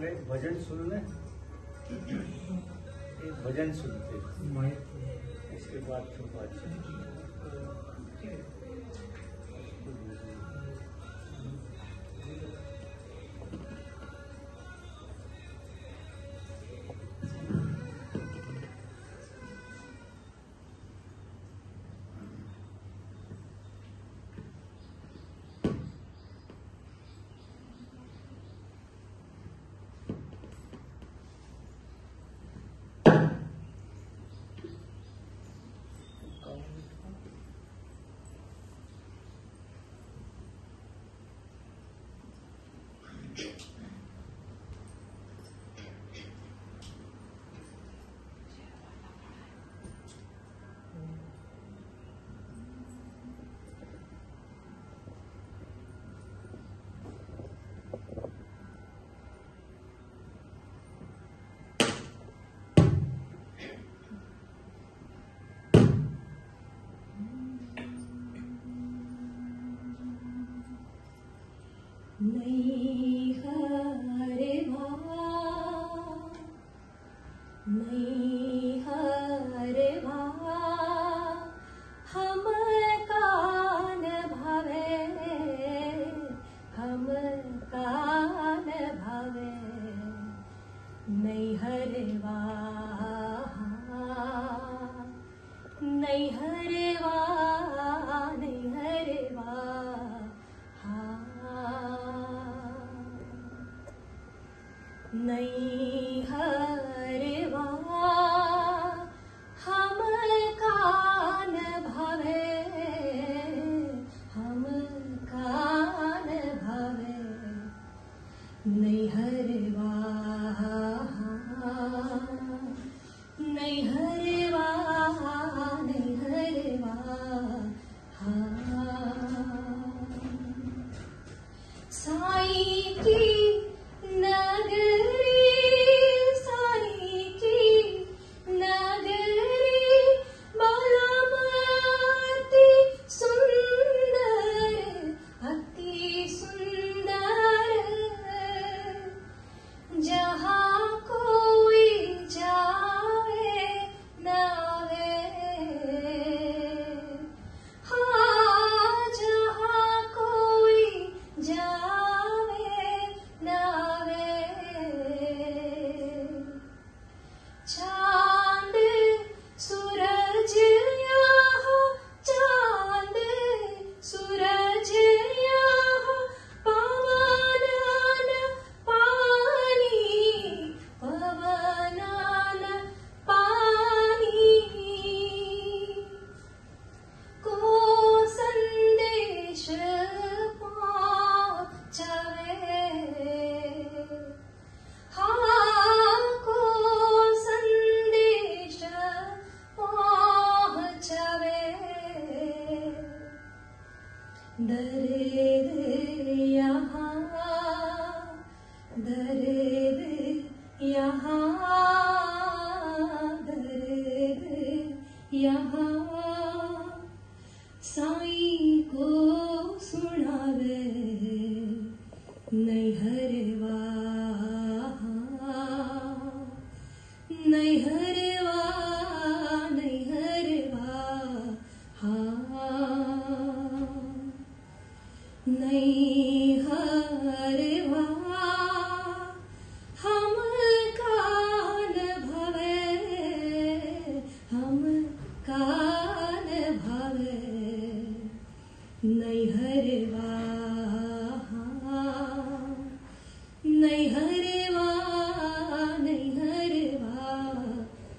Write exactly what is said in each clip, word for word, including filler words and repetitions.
पहले भजन सुनने, एक भजन सुनते, इसके बाद फिर बातचीत। नहीं हरे भा, नहीं हरे भा, हम कान भवे, हम कान भवे, नहीं हरे भा, नहीं हरे भा, नहीं हरे भा, नहीं हरे भा, हम कान भवे, हम कान भवे, नहीं हरे भा, नहीं हरे भा, नहीं हरे भा, साईं की नगरी, साईं की नगरी, बालामती सुंदर, अति सुंदर, जहाँ कोई जावे नावे, हाँ जहाँ कोई जावे नावे, चांद सूरज यहाँ, चांद सूरज यहाँ, पवनान पानी, पवनान पानी, को संदेश पहुँचावे, हाँ को संदेश पहुँचावे, दर्द यहाँ, दर्द यहाँ, दर्द यहाँ, साईं को सुनावे, नहीं हरे भा, नहीं हरे भा, नहीं हरे भा, नहीं हरे भा, हम कान भवे, हम कान भवे, नहीं हरे भा, नहीं हरे भा, नहीं हरे भा,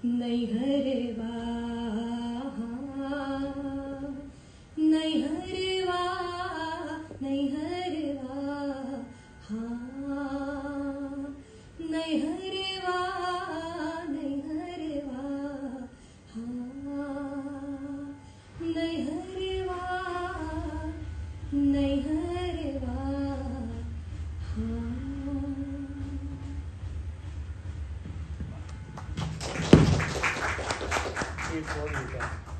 नैहरवा नैहरवा नैहरवा हाँ नैहरवा नैहरवा हाँ नैहरवा नैहरवा हाँ। एक और होगा।